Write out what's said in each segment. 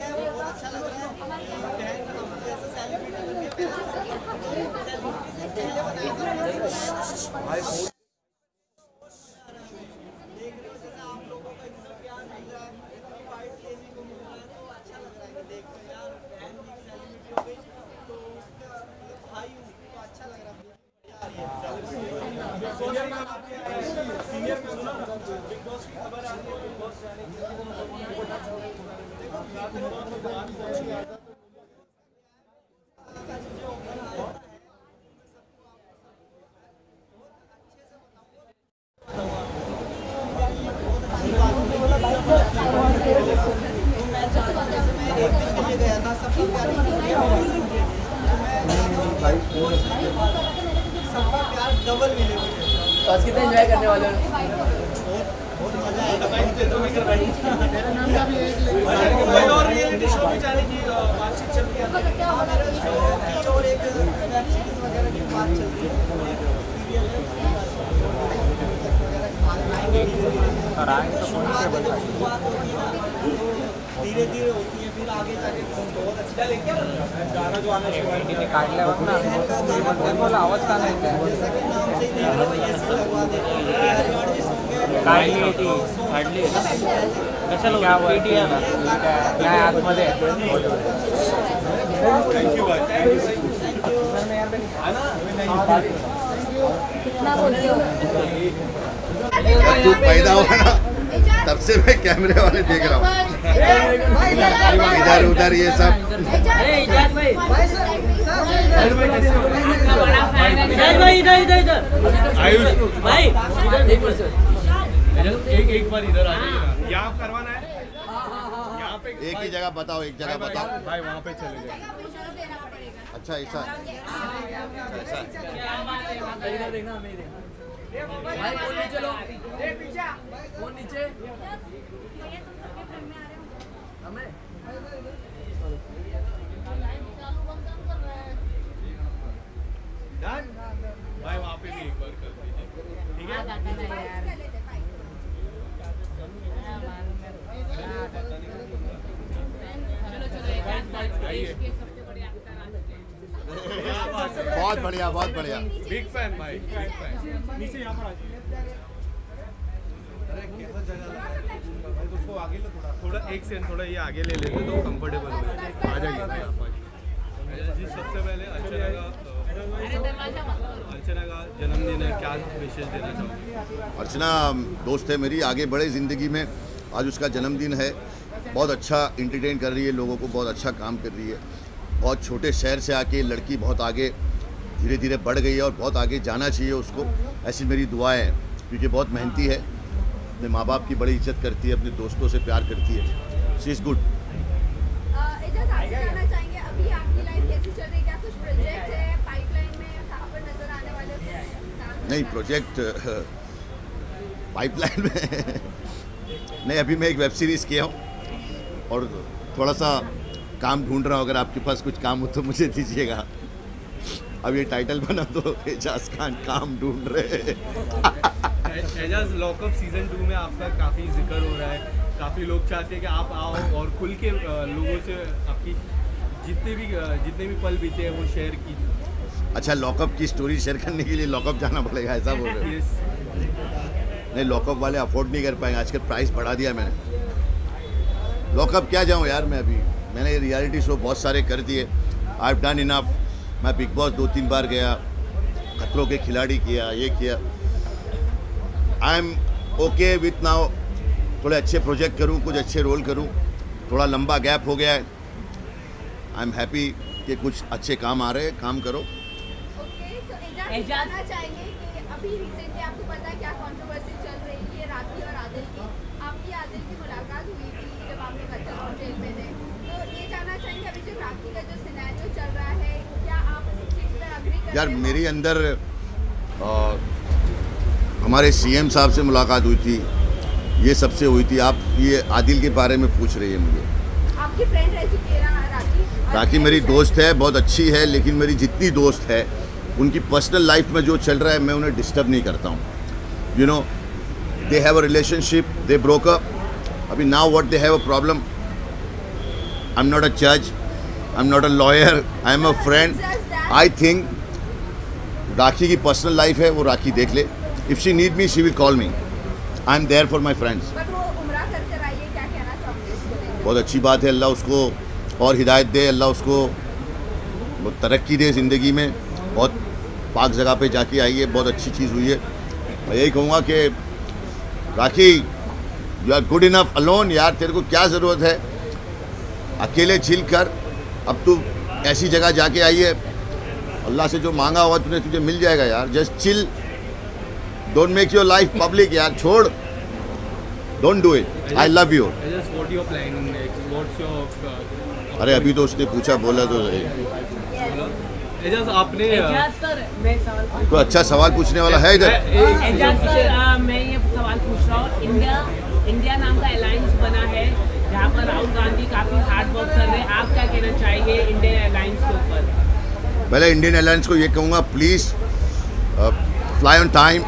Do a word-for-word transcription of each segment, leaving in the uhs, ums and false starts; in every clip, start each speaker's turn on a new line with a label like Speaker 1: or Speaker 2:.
Speaker 1: आज कितना एंजॉय करने वाले हो?
Speaker 2: और रियलिटी शो में जाने की बातचीत चल रही है और एक वेब सीरीज वगैरह की बात चल रही है। धीरे धीरे होती है, फिर आगे जाके बहुत अच्छा गाना जो आना शुरू बोला आवाज का नहीं है, जैसा कि नाम से ही देख रहे हो ऐसे लगवा देते हैं। क्या हुआ क्या आतमध्ये थैंक यू भाई, थैंक यू।
Speaker 1: कितना बोलते हो?
Speaker 3: तू पैदा हुआ ना तब से मैं कैमरे वाले देख रहा हूँ, इधर उधर ये सब।
Speaker 2: आयुष भाई एक एक बार इधर आ जाइए, यहाँ करवाना है, यहाँ पे
Speaker 3: एक ही जगह बताओ, एक जगह बताओ
Speaker 2: भाई, वहाँ पे चले जाए।
Speaker 3: अच्छा ऐसा
Speaker 1: भाई फोन नीचे लो, फोन नीचे हमें
Speaker 2: भाई वहाँ पे भी एक बार कर दीजिए, ठीक है?
Speaker 3: बहुत बढ़िया, बहुत बढ़िया।
Speaker 2: बिग फैन भाई, बिग फैन। नीचे यहाँ पर आ जाइए। अरे कैसा जगह भाई, उसको आगे लो थोड़ा, थोड़ा एक सेकंड, थोड़ा ये आगे ले लेते तो कंफर्टेबल हो जाए। आ जाइए भाई आप। जी सबसे पहले अर्चना का अर्चना का जन्मदिन है, क्या विशेष देना चाहूँगी?
Speaker 3: अर्चना दोस्त है मेरी, आगे बढ़े ज़िंदगी में। आज उसका जन्मदिन है, बहुत अच्छा इंटरटेन कर रही है लोगों को, बहुत अच्छा काम कर रही है। बहुत छोटे शहर से आके लड़की बहुत आगे धीरे धीरे बढ़ गई है और बहुत आगे जाना चाहिए उसको, ऐसी मेरी दुआएं हैं। क्योंकि बहुत मेहनती है, अपने माँ बाप की बड़ी इज्जत करती है, अपने दोस्तों से प्यार करती है। She is good. नहीं प्रोजेक्ट पाइपलाइन में नहीं, अभी मैं एक वेब सीरीज़ किया हूँ और थोड़ा सा काम ढूंढ रहा हूँ। अगर आपके पास कुछ काम हो तो मुझे दीजिएगा। अब ये टाइटल बना तो एजाज खान काम ढूंढ रहे।
Speaker 2: एजाज लॉकअप सीजन टू में आपका काफ़ी जिक्र हो रहा है, काफ़ी लोग चाहते हैं कि आप आओ और खुल के लोगों से आपकी जितने भी जितने भी पल बीते हैं वो शेयर की।
Speaker 3: अच्छा, लॉकअप की स्टोरी शेयर करने के लिए लॉकअप जाना पड़ेगा, ऐसा बोल रहे हैं? नहीं, लॉकअप वाले अफोर्ड नहीं कर पाएंगे, आजकल प्राइस बढ़ा दिया मैंने। लॉकअप क्या जाऊँ यार मैं, अभी मैंने रियलिटी शो बहुत सारे कर दिए। I have done enough. मैं बिग बॉस दो तीन बार गया, खतरों के खिलाड़ी किया, ये किया। I am okay with now, थोड़े अच्छे प्रोजेक्ट करूँ, कुछ अच्छे रोल करूँ। थोड़ा लंबा गैप हो गया है, आई एम हैप्पी कि कुछ अच्छे काम आ रहे हैं, काम करो।
Speaker 4: जानना चाहेंगे कि अभी रिसेंटली आपको पता है क्या कंट्रोवर्सी चल रही है राखी और आदिल की? आपकी आदिल की मुलाकात हुई थी जब आपने कच्चा जेल में थे, तो ये जानना चाहेंगे अभी जो राखी का जो सिनेरियो चल रहा है, क्या आप इस चीज़ पर अग्री करते हैं?
Speaker 3: यार मेरी अंदर आ, हमारे सीएम साहब से मुलाकात हुई थी, ये सबसे हुई थी। आप ये आदिल के बारे में पूछ रही है मुझे?
Speaker 4: आपकी फ्रेंड रह चुकी है राखी?
Speaker 3: राखी मेरी दोस्त है, बहुत अच्छी है, लेकिन मेरी जितनी दोस्त है उनकी पर्सनल लाइफ में जो चल रहा है मैं उन्हें डिस्टर्ब नहीं करता हूँ। You know, they have a relationship, they broke up. अभी now what they have a problem, I am not a जज, I am not a lawyer, I am a friend. I think Rakhi की personal life है, वो राखी देख ले. If she need me she will call me. I am there for my friends. बहुत अच्छी बात है. अल्लाह उसको और हिदायत दे, अल्लाह उसको बहुत तरक्की दे ज़िंदगी में. बहुत पाक जगह पे जाके आई है, बहुत अच्छी चीज़ हुई है. मैं यही कहूँगा कि Rakhi you are good enough alone. यार तेरे को क्या ज़रूरत है अकेले चिल कर. अब तू ऐसी जगह जाके आई है, अल्लाह से जो मांगा हुआ तूने तुझे मिल जाएगा यार. Just chill, don't make your life public यार. छोड़, don't do it. I love you. अरे अभी तो उसने पूछा, बोला तो
Speaker 2: एजाज आपने
Speaker 3: कोई अच्छा सवाल पूछने वाला है इधर?
Speaker 5: एजाज सर, मैं ये सवाल पूछ रहा हूँ. इंडिया इंडिया नाम का अलायंस बना है जहाँ पर राहुल गांधी काफी हार्ड वर्क कर रहे हैं. आप क्या कहना चाहेंगे इंडियन अलायंस के ऊपर?
Speaker 3: पहले इंडियन एयरलाइंस को ये कहूँगा, please fly on time.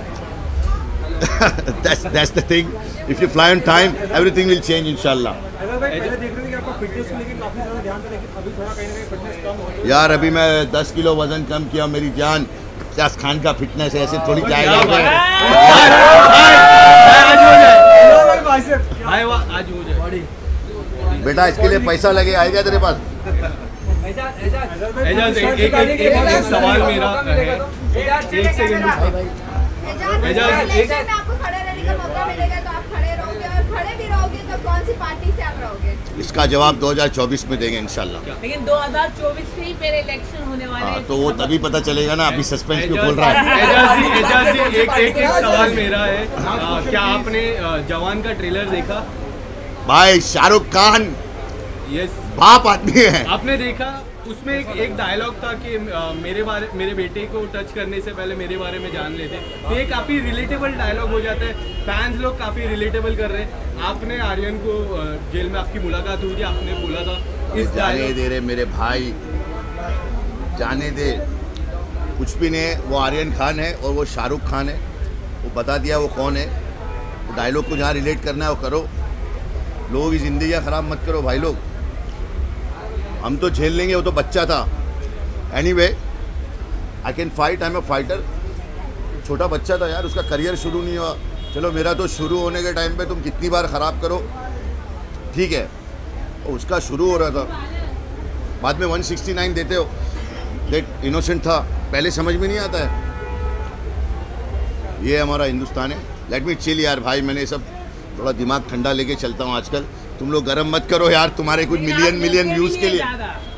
Speaker 3: That's that's the thing. If you fly on time everything will change इंशाल्लाह. यार अभी मैं दस किलो वजन कम किया. मेरी जान पचास खान का फिटनेस है, ऐसे थोड़ी जाएगा. बेटा इसके लिए पैसा लगे, आएगा तेरे पास.
Speaker 2: एजाज एक एक एक एक सवाल मेरा है. एक सेकंड. एजाज एक
Speaker 4: आपको खड़े रहने का मौका मिलेगा तो आप खड़े रहोगे, और खड़े भी रहोगे तो कौन सी पार्टी से आप रहोगे?
Speaker 3: इसका जवाब दो हज़ार चौबीस में देंगे इंशाल्लाह.
Speaker 5: लेकिन दो हज़ार चौबीस से ही मेरे इलेक्शन होने वाले हैं.
Speaker 3: तो वो तभी पता चलेगा ना. अभी सस्पेंस क्यों खोल रहा है?
Speaker 2: एजाज जी, एजाज जी एक एक एक सवाल मेरा है. आ, क्या आपने आ, जवान का ट्रेलर देखा?
Speaker 3: भाई शाहरुख खान
Speaker 2: यस
Speaker 3: बाप आदमी है.
Speaker 2: आपने देखा? उसमें एक एक डायलॉग था कि आ, मेरे बारे मेरे बेटे को टच करने से पहले मेरे बारे में जान लेते. तो ये काफ़ी रिलेटेबल डायलॉग हो जाता है. फैंस लोग काफ़ी रिलेटेबल कर रहे हैं. आपने आर्यन को आ, जेल में आपकी मुलाकात हुई थी, आपने बोला था इस
Speaker 3: जाने दे रहे मेरे भाई, जाने दे. कुछ भी नहीं है. वो आर्यन खान है और वो शाहरुख खान है. वो बता दिया वो कौन है. वो डायलॉग को जहाँ रिलेट करना है वो करो. लोगों की ज़िंदगियाँ ख़राब मत करो भाई लोग. हम तो झेल लेंगे, वो तो बच्चा था. Anyway I can fight, I am a fighter. छोटा बच्चा था यार, उसका करियर शुरू नहीं हुआ. चलो मेरा तो शुरू होने के टाइम पे तुम कितनी बार ख़राब करो, ठीक है. और उसका शुरू हो रहा था, बाद में एक सौ उनहत्तर देते हो. देख इनोसेंट था, पहले समझ में नहीं आता है. ये हमारा हिंदुस्तान है. लेट मी चिल यार भाई. मैंने सब थोड़ा दिमाग ठंडा लेके चलता हूँ आजकल. तुम लोग गरम मत करो यार, तुम्हारे कुछ मिलियन मिलियन व्यूज के लिए.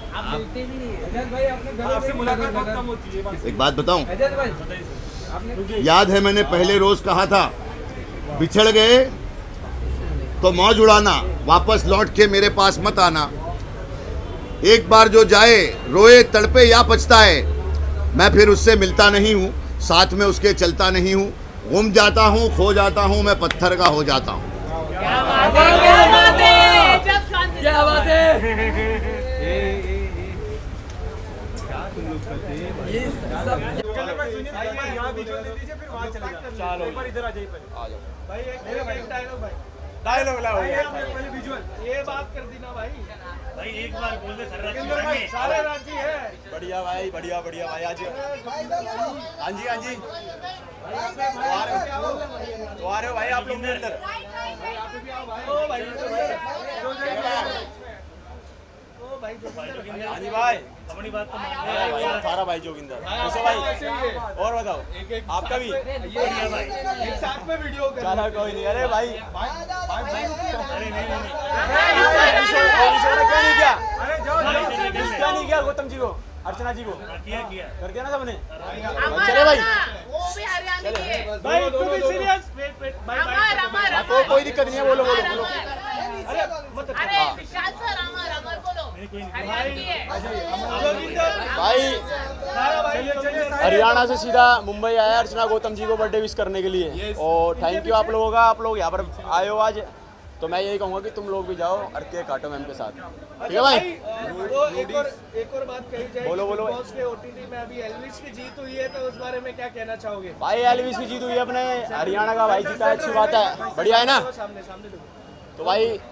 Speaker 3: एक बात बताऊं, याद है मैंने पहले रोज कहा था, बिछड़ गए तो मौज उड़ाना, वापस लौट के मेरे पास मत आना. एक बार जो जाए रोए तड़पे या पछताए, मैं फिर उससे मिलता नहीं हूँ, साथ में उसके चलता नहीं हूँ. घूम जाता हूँ, खो जाता हूँ, मैं पत्थर का हो जाता हूँ.
Speaker 5: क्या बात है, क्या बात है, क्या बात है.
Speaker 2: ए, ए, ए, क्या तुम लोग करते हैं? ये
Speaker 1: चलो इधर आ जाइए.
Speaker 2: भाई एक एक डायलॉग भाई.
Speaker 1: डायलॉग लाओ.
Speaker 2: पहले विजुअल ये बात कर दी ना भाई.
Speaker 1: भाई एक बार बोल दे सर.
Speaker 2: भाई सारे रांची है.
Speaker 1: बढ़िया भाई, बढ़िया बढ़िया भाई. आज हाँ जी हाँ जी. तो आ रहे हो तो आ रहे हो भाई आप लोग अंदर.
Speaker 2: ओ भाई
Speaker 1: हाँ जी भाई, अपनी बात तो मान ले. थारा भाई जोगिंदर कैसे भाई? और बताओ आपका भी
Speaker 2: भाई एक साथ में वीडियो कर.
Speaker 1: चला कोई नहीं. अरे भाई
Speaker 2: अरे नहीं
Speaker 1: नहीं क्या क्या नहीं किया गौतम जी को, अर्चना जी को किया किया कर दिया ना सबने. चले भाई,
Speaker 5: वो भी हरियाणा की है
Speaker 2: भाई. तू भी सीरियस. वेट वेट भाई भाई
Speaker 1: कोई कोई दिक्कत नहीं है. बोलो बोलो बोलो.
Speaker 2: अरे मत
Speaker 5: अरे विशाल सर, अमर अमर बोलो. हरियाणा की है
Speaker 1: भाई. हरियाणा से सीधा मुंबई आया अर्चना गौतम जी को बर्थडे विश करने के लिए. और थैंक यू आप लोगों का. आप लोग यहाँ पर आए हो आज, तो मैं यही कहूँगा कि तुम लोग भी जाओ और केक काटो मैम के साथ. ठीक है भाई.
Speaker 2: वो एक और एक और बात कही जाए.
Speaker 1: बोलो, बोलो.
Speaker 2: बॉस के ओटीटी में अभी एल्विस की जीत हुई है, तो उस बारे में क्या कहना चाहोगे?
Speaker 1: भाई एल्विस की जीत हुई है, अपने हरियाणा का भाई जीता है, अच्छी बात है, बढ़िया है ना.
Speaker 2: सामने सामने देखो.
Speaker 1: तो भाई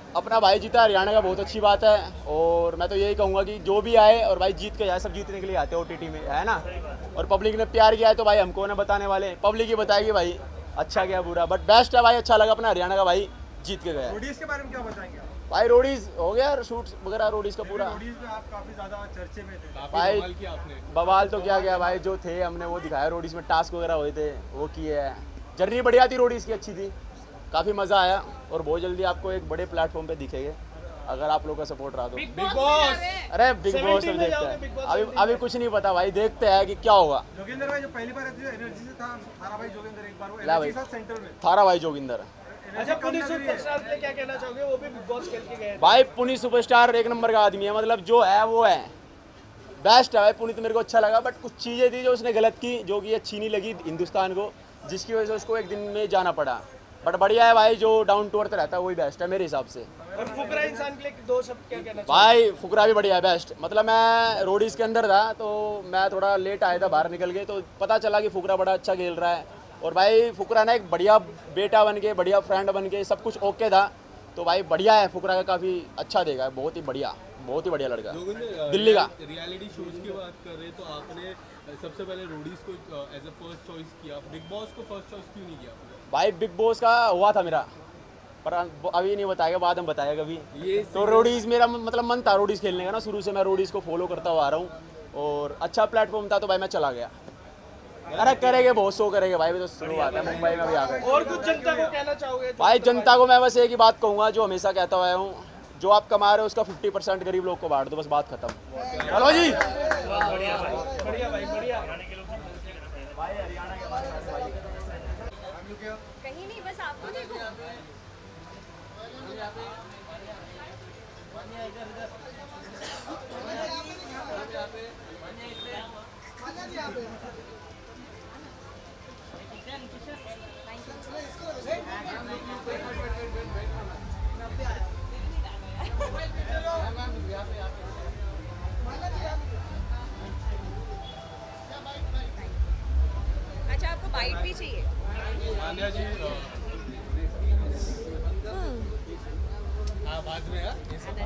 Speaker 1: अपना भाई जीता हरियाणा का बहुत अच्छी बात है, और मैं तो यही कहूँगा कि जो भी आए और भाई जीत के जाए, सब जीतने के लिए आते हैं ओटीटी में, है ना। और पब्लिक ने प्यार किया है तो भाई हमको ना बताने वाले, पब्लिक ही बताएगी भाई अच्छा क्या बुरा, बट बेस्ट है भाई, अच्छा लगा अपना हरियाणा का भाई जीत के गया।
Speaker 2: रोडीज के बारे में क्या बताएंगे आप?
Speaker 1: भाई रोडीज हो गया शूट वगैरह, रोडीज का पूरा
Speaker 2: रोडीज में आप काफी ज्यादा चर्चे में थे,
Speaker 1: भाई
Speaker 2: बवाल किया आपने।
Speaker 1: बवाल तो क्या गया भाई, जो थे हमने वो दिखाया, रोडीज में टास्क वगैरह हुए थे वो किए हैं। जर्नी बढ़िया थी, रोडीज की अच्छी थी, काफ़ी मज़ा आया, और बहुत जल्दी आपको एक बड़े प्लेटफॉर्म पे दिखेंगे अगर आप लोगों का सपोर्ट रहा तो।
Speaker 2: बिग बॉस,
Speaker 1: अरे बिग बॉस में देखते हैं, अभी अभी कुछ नहीं पता भाई, देखते हैं कि क्या होगा।
Speaker 2: जोगिंदर भाई जो पहली बार एनर्जी से था, थारा भाई जोगिंदर एक बार वो
Speaker 1: ला
Speaker 2: एनर्जी
Speaker 1: भाई।
Speaker 2: साथ सेंटर में
Speaker 1: थारा भाई जोगिंदर।
Speaker 2: अच्छा, पुलिस सुपरस्टार पे क्या कहना चाहोगे? वो भी बिग बॉस खेल के गए।
Speaker 1: भाई पुनीत सुपरस्टार एक नंबर का आदमी है, मतलब जो है वो है, बेस्ट है भाई पुनीत, मेरे को अच्छा लगा। बट कुछ चीज़ें थी जो उसने गलत की, जो कि अच्छी नहीं लगी हिंदुस्तान को, जिसकी वजह से उसको एक दिन में जाना पड़ा। बट बढ़िया है भाई, जो डाउन टू अर्थ रहता है वही बेस्ट है मेरे हिसाब से।
Speaker 2: और फुकरा इंसान के लिए दो शब्द क्या कहना
Speaker 1: भाई फुकरा भी बढ़िया है, बेस्ट। मतलब मैं रोडीज के अंदर था तो मैं थोड़ा लेट आया था, बाहर निकल गए तो पता चला कि फुकरा बड़ा अच्छा खेल रहा है। और भाई फुकरा ना एक बढ़िया बेटा बन के, बढ़िया फ्रेंड बन के, सब कुछ ओके था, तो भाई बढ़िया है फुकरा का, काफ़ी अच्छा देगा, बहुत ही बढ़िया, बहुत ही बढ़िया लड़का, दिल्ली का।
Speaker 2: रियलिटी शोज की बात कर रहे तो आपने सबसे पहले रोडीज को एज अ फर्स्ट चॉइस किया, बिग बॉस को फर्स्ट चॉइस क्यों नहीं किया?
Speaker 1: भाई बिग बॉस का हुआ था मेरा, पर अभी नहीं बताएगा, बाद में बताएगा कभी। ये तो रोडीज मेरा मतलब मन था रोडीज खेलने का ना, शुरू से मैं रोडीज को फॉलो करता हुआ आ रहा हूँ, और अच्छा प्लेटफॉर्म था तो भाई मैं चला गया। अरे करेंगे, बहुत शो करेंगे भाई, तो शुरुआत है, मुंबई में भी आ गए।
Speaker 2: और कुछ जनता को कहना चाहोगे?
Speaker 1: भाई जनता को मैं बस एक ही बात कहूँगा, जो हमेशा कहता आया हूँ, जो आप कमा रहे हो उसका फिफ्टी परसेंट गरीब लोग को बांट दो, बस बात खत्म। हेलो जी,
Speaker 2: बढ़िया भाई, बढ़िया।
Speaker 4: कहीं नहीं, बस आपको देखो। अच्छा, आपको बाइट भी चाहिए?
Speaker 2: आन्या जी, हाँ बाद में यार,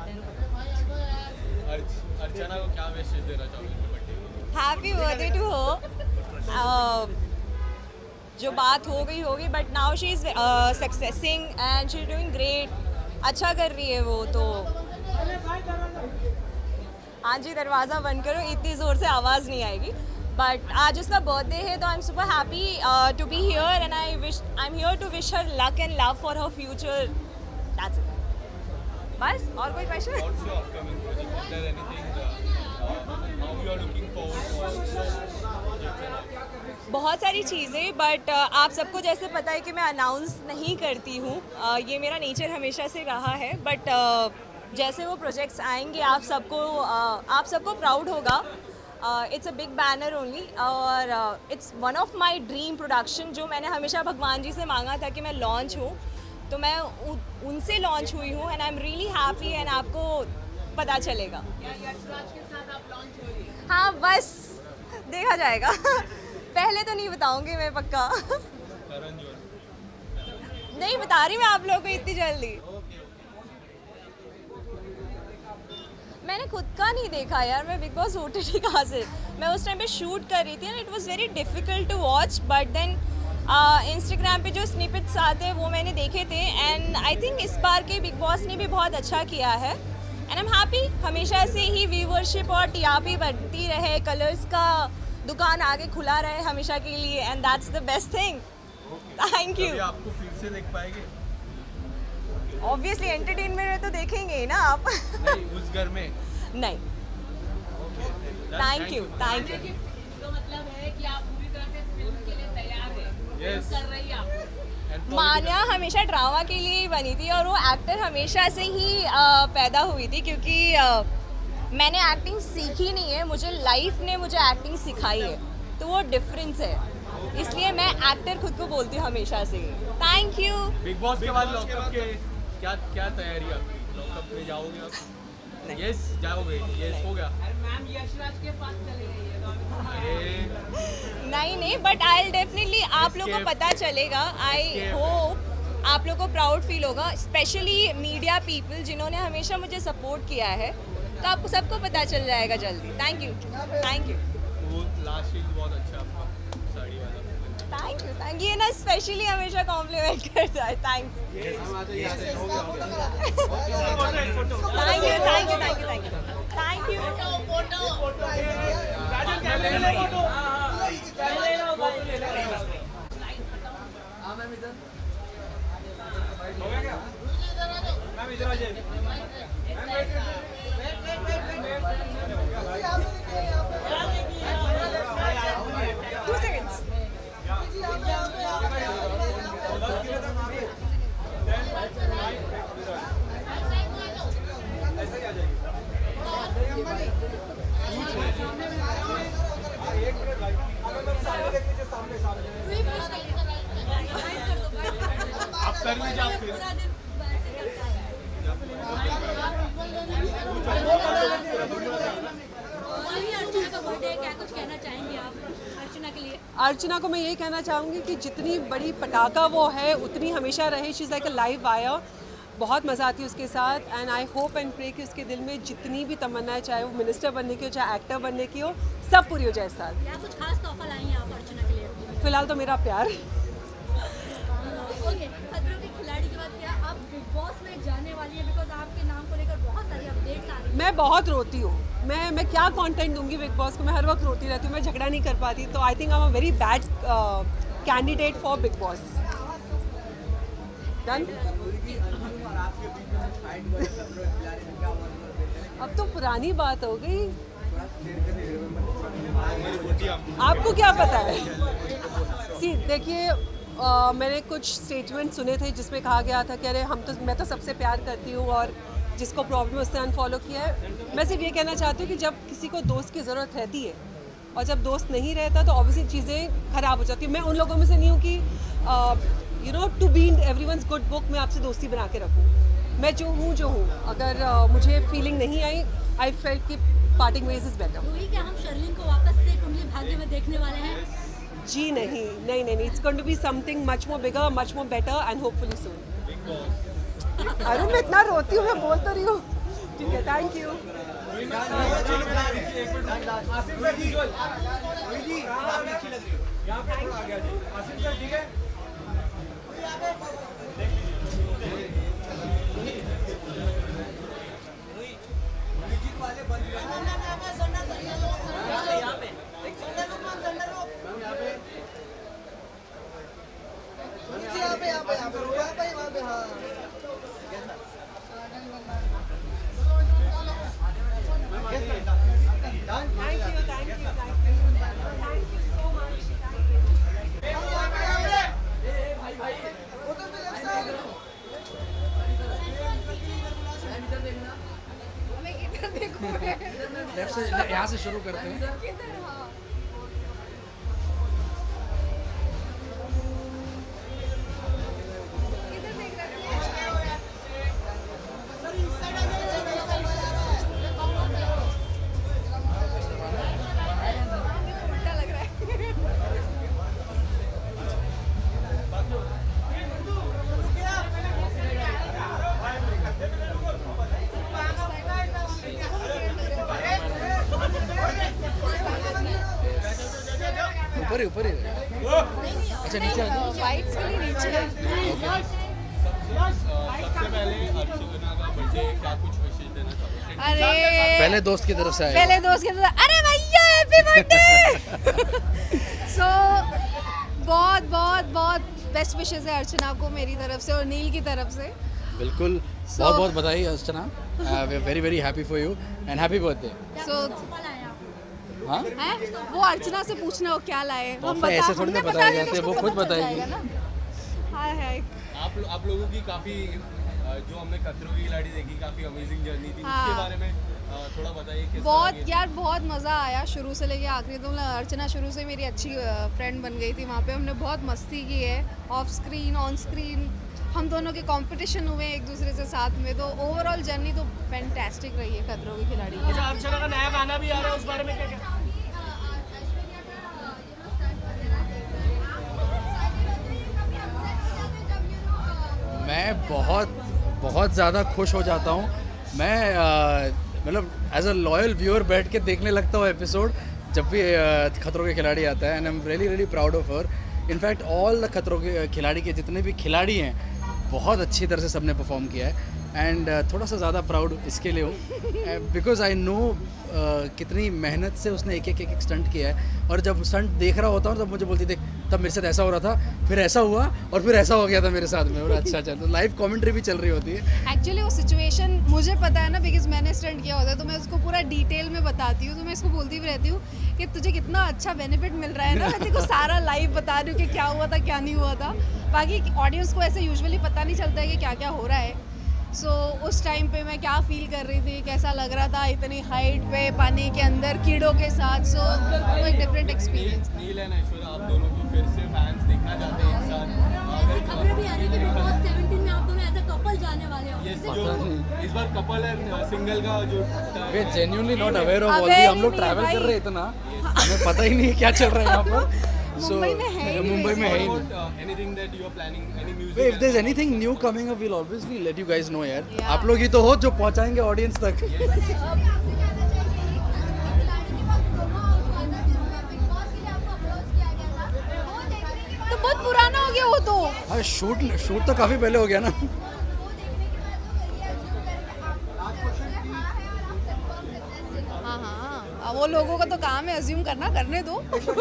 Speaker 2: अर्चना को क्या मैसेज देना चाहोगे?
Speaker 6: हैप्पी बर्थडे टू हो। जो बात हो गई होगी, but now she is succeeding and she is doing great, अच्छा कर रही है वो तो। हाँ जी, दरवाज़ा बंद करो, इतनी ज़ोर से आवाज़ नहीं आएगी। बट आज उसका बर्थडे है तो I am super happy to be here and I wish I am here to wish her luck and love for her future. That's it. बस और कोई question?
Speaker 2: What's your upcoming project? Is there anything uh, how you are looking forward for?
Speaker 6: बहुत सारी चीज़ें, but uh, आप सबको जैसे पता है कि मैं अनाउंस नहीं करती हूँ, uh, ये मेरा नेचर हमेशा से रहा है। बट uh, जैसे वो प्रोजेक्ट्स आएंगे आप सबको uh, आप सबको प्राउड होगा। It's a big banner only, और it's one of my dream production, जो मैंने हमेशा भगवान जी से मांगा था कि मैं लॉन्च हूँ, तो मैं उ, उनसे लॉन्च हुई हूँ and I am really happy and आपको पता चलेगा। हाँ बस देखा जाएगा पहले तो नहीं बताऊंगी मैं, पक्का नहीं बता रही मैं आप लोगों को इतनी जल्दी। मैंने खुद का नहीं देखा यार, मैं बिग बॉस ओटीटी कहाँ से, मैं उस टाइम पे शूट कर रही थी and it was very difficult to watch, but then Instagram पे जो स्निपेट्स आते हैं वो मैंने देखे थे एंड आई थिंक इस बार के बिग बॉस ने भी बहुत अच्छा किया है एंड आई एम हैप्पी। हमेशा से ही व्यूवरशिप और टीआरपी बढ़ती रहे, कलर्स का दुकान आगे खुला रहे हमेशा के लिए, and that's the best thing. Thank you.
Speaker 2: आपको फिर से देख पाएंगे?
Speaker 6: ऑब्वियसली एंटरटेनमेंट में तो देखेंगे ही ना आप
Speaker 2: नहीं, उस घर में
Speaker 6: नहीं। Thank you, thank you.
Speaker 5: तो मतलब है कि आप पूरी तरह से फिल्म के लिए तैयार हैं,
Speaker 2: Yes.
Speaker 5: कर रही हैं आप।
Speaker 6: मान्या हमेशा ड्रामा के लिए ही बनी थी और वो एक्टर हमेशा से ही आ, पैदा हुई थी, क्योंकि आ, मैंने एक्टिंग सीखी नहीं है, मुझे लाइफ ने मुझे एक्टिंग सिखाई है, तो वो डिफरेंस है, इसलिए मैं एक्टर खुद को बोलती हूँ हमेशा से। Thank you.
Speaker 2: बिग बॉस के बाद लॉकअप के क्या क्या तैयारी आपकी? लॉकअप में जाओगे आप? यस जाओगे? यस हो गया।
Speaker 5: मैम यशराज के पास चले गई है तो
Speaker 2: अरे
Speaker 6: नहीं नहीं, बट आई डेफिनेटली आप लोगों को पता चलेगा। आई होप आप लोग को प्राउड फील होगा, स्पेशली मीडिया पीपल जिन्होंने हमेशा मुझे सपोर्ट किया है, तो आपको सबको पता चल जाएगा जल्दी। Thank you thank you.
Speaker 2: वो लास्ट सीन बहुत अच्छा आपका साड़ी वाला।
Speaker 6: Thank you thank you. ये ना स्पेशली हमेशा कॉम्प्लीमेंट करता है। Thanks thank you thank you thank you thank you thank you. Two seconds.
Speaker 2: आप कर लीजिए आप फिर।
Speaker 4: क्या कुछ कहना चाहेंगे आप अर्चना के लिए?
Speaker 7: अर्चना को मैं ये कहना चाहूँगी कि जितनी बड़ी पटाखा वो है उतनी हमेशा रहे। She is like a live wire. बहुत मज़ा आती है उसके साथ and I hope and pray कि उसके दिल में जितनी भी तमन्ना है, चाहे वो मिनिस्टर बनने की हो चाहे एक्टर बनने की हो, सब पूरी हो जाए इस साल।
Speaker 4: या कुछ खास तोहफा लाई हैं आप अर्चना के लिए?
Speaker 7: फिलहाल तो मेरा प्यार।
Speaker 4: ओके, खतरों के खिलाड़ी के बाद क्या आप बिग बॉस में जाने वाली है? बिकॉज आपके नाम को लेकर बहुत सारी अपडेट्स आ रही हैं।
Speaker 7: मैं बहुत रोती हूँ। मैं मैं क्या कंटेंट दूंगी बिग बॉस को? मैं हर वक्त रोती रहती हूँ, मैं झगड़ा नहीं कर पाती। तो I think I am a very bad candidate for Bigg Boss. Done. अब तो पुरानी बात हो गई, आपको क्या पता है? सी देखिए, uh, मैंने कुछ स्टेटमेंट सुने थे जिसमें कहा गया था कि अरे हम तो मैं तो सबसे प्यार करती हूँ और जिसको प्रॉब्लम उससे अनफॉलो किया है। मैं सिर्फ ये कहना चाहती हूँ कि जब किसी को दोस्त की ज़रूरत रहती है और जब दोस्त नहीं रहता तो ऑब्वियसली चीज़ें ख़राब हो जाती हैं। मैं उन लोगों में से नहीं हूँ कि you know to be in everyone's good book मैं आपसे दोस्ती बना के रखूँ। मैं जो हूँ जो हूँ, अगर uh, मुझे फीलिंग नहीं आई, आई फेल्ट कि पार्टिंग वेज इज़ बेटर।
Speaker 4: वही क्या हम शर्लिन को वापस से कुंडली भाग्य में देखने वाले हैं?
Speaker 7: जी नहीं नहीं नहीं, it's going to be something much more bigger, much more better and hopefully soon. Arun मैं इतना रोती हूँ, मैं बोल तो रही हूँ। ठीक है, थैंक यू।
Speaker 8: लेफ्ट से यहाँ से शुरू करते हैं। ऊपर ही ऊपर ही। अच्छा नीचे
Speaker 7: वाइट्स के लिए नीचे।
Speaker 2: सबसे पहले अर्चना का बर्थडे, क्या कुछ विशेष देना चाहोगे?
Speaker 9: अरे
Speaker 8: पहले दोस्त की तरफ से आए।
Speaker 9: पहले दोस्त की तरफ, अरे भैया हैप्पी बर्थडे। सो बहुत बहुत बहुत बेस्ट विशेस है अर्चना को मेरी तरफ से और नील की तरफ से।
Speaker 8: बिल्कुल,
Speaker 9: So-
Speaker 8: बहुत बहुत बधाई Archana. We are very very happy for you and happy birthday.
Speaker 9: So
Speaker 8: हाँ,
Speaker 9: है वो अर्चना से पूछना हो क्या लाए, हम
Speaker 8: तोहफा
Speaker 9: बता
Speaker 8: ऐसे थोड़ी ना
Speaker 9: हमने
Speaker 8: बताया
Speaker 9: बता दिया
Speaker 8: जाता है,
Speaker 9: तो
Speaker 8: वो
Speaker 9: उसको
Speaker 8: खुद
Speaker 9: पता चल
Speaker 8: बताएगी।
Speaker 9: जाएगा ना। हाय हाय
Speaker 2: आप लो- आप लोगों की काफ़ी जो हमने खतरों की खिलाड़ी देखी, काफ़ी अमेजिंग जर्नी थी,
Speaker 9: हाँ।
Speaker 2: उसके बारे में अ, थोड़ा बताइए। किस
Speaker 9: बहुत
Speaker 2: तरह की-
Speaker 9: यार बहुत मज़ा आया शुरू से लेके आखिरी। तो मतलब अर्चना शुरू से मेरी अच्छी फ्रेंड बन गई थी। वहाँ पे हमने बहुत मस्ती की है, ऑफ स्क्रीन ऑन स्क्रीन हम दोनों के कंपटीशन हुए एक दूसरे से साथ में। तो ओवरऑल जर्नी तो फैंटास्टिक रही है खतरों की खिलाड़ी की।
Speaker 5: अर्चना का नया गाना भी आ रहा है, उस बारे में क्या क्या?
Speaker 8: मैं बहुत बहुत ज़्यादा खुश हो जाता हूँ। मैं मतलब एज अ लॉयल व्यूअर बैठ के देखने लगता हूँ एपिसोड जब भी uh, खतरों के खिलाड़ी आता है, and I am really really proud of her. In fact all the Khatron Ke खिलाड़ी के जितने भी खिलाड़ी हैं बहुत अच्छी तरह से सबने परफॉर्म किया है, एंड uh, थोड़ा सा ज़्यादा प्राउड इसके लिए हूँ बिकॉज आई नो कितनी मेहनत से उसने एक एक एक स्टंट किया है, और जब स्टंट देख रहा होता हूँ तब मुझे बोलती देख तब मेरे साथ ऐसा हो रहा था, फिर ऐसा हुआ और फिर ऐसा हो गया था मेरे साथ में, और अच्छा चल तो लाइव कमेंट्री भी चल रही होती है।
Speaker 9: एक्चुअली वो सिचुएशन मुझे पता है ना, बिकॉज मैंने स्टंट किया होता है, तो मैं उसको पूरा डिटेल में बताती हूँ। तो मैं इसको बोलती भी रहती हूँ कि तुझे कितना अच्छा बेनिफिट मिल रहा है ना, मैं तेरे को सारा लाइव बता रही हूँ कि क्या हुआ था क्या नहीं हुआ था। बाकी ऑडियंस को ऐसे यूजुअली पता नहीं चलता है कि क्या क्या हो रहा है। सो so, उस टाइम पे मैं क्या फील कर रही थी, कैसा लग रहा था इतनी हाइट पे पानी के अंदर कीड़ों के साथ, सो so, वो एक डिफरेंट एक्सपीरियंस था।
Speaker 2: नील एंड ऐश्वर्या आप दोनों को फिर से फैंस देखना चाहते हैं एक साथ।
Speaker 10: खबरें भी आ रही है कि बिग बॉस सत्रह में आप दोनों एज अ कपल जाने वाले हो।
Speaker 2: Yes, जो इस बार कपल है सिंगल का जो
Speaker 8: वे genuinely not aware of all the, हम लोग ट्रैवल कर रहे हैं इतना हमें पता ही नहीं है क्या चल रहा है यहाँ पर।
Speaker 9: मुंबई में है ही
Speaker 8: मुंबई में है ही
Speaker 2: What, uh, anything that you are planning, any music?
Speaker 8: If there's anything new coming up, we'll obviously let you guys know यार। आप लोग ही तो हो जो पहुंचाएंगे ऑडियंस तक।
Speaker 9: तो बहुत पुराना हो गया वो तो।
Speaker 8: हाँ शूट शूट तो काफी पहले हो गया ना।
Speaker 9: हाँ हाँ, वो लोगों का तो काम है अज्यूम करना, करने दो।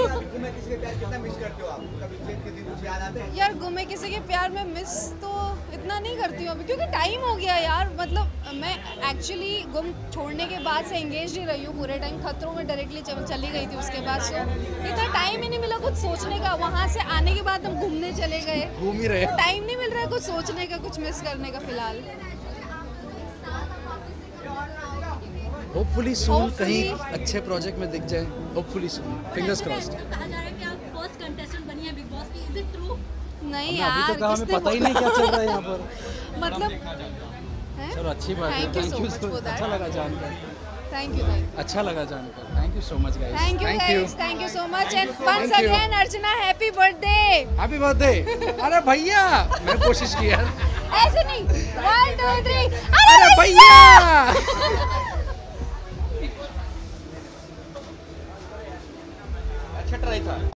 Speaker 9: यार गुमे किसी के प्यार में मिस तो इतना नहीं करती हूँ अभी, क्योंकि टाइम हो गया यार। मतलब मैं एक्चुअली गुम छोड़ने के बाद से एंगेज ही रही हूँ पूरे टाइम, खतरों में डायरेक्टली चली गई थी उसके बाद। सो इतना टाइम ही नहीं मिला कुछ सोचने का। वहाँ से आने के बाद हम घूमने चले गए,
Speaker 8: घूम ही रहे,
Speaker 9: टाइम नहीं मिल रहा है कुछ सोचने का, कुछ मिस करने का फिलहाल।
Speaker 8: होपफुली सून कहीं अच्छे प्रोजेक्ट में दिख जाए, होपफुली सून, फिंगर्स क्रॉस्ड।
Speaker 10: कहा जा रहा है कि आप फर्स्ट कंटेस्टेंट बनी है बिग बॉस की, इज इट ट्रू?
Speaker 9: नहीं
Speaker 8: अभी
Speaker 9: यार,
Speaker 8: तो कहा हमें पता ही नहीं क्या चल रहा है यहाँ पर।
Speaker 9: मतलब
Speaker 8: चलो अच्छी बात है,
Speaker 9: Thank you
Speaker 8: thank
Speaker 9: so
Speaker 8: you,
Speaker 9: much for that.
Speaker 8: अच्छा लगा जानकर,
Speaker 9: थैंक यू थैंक
Speaker 8: अच्छा लगा जानकर, thank you so much guys,
Speaker 9: thank you guys, thank you so much and once
Speaker 8: Thank you.
Speaker 9: Again Archana happy birthday.
Speaker 8: Happy birthday. अरे भैया मैंने कोशिश की यार,
Speaker 9: ऐसे नहीं, वन टू थ्री,
Speaker 8: अरे भैया।
Speaker 1: अच्छा ट्राई था।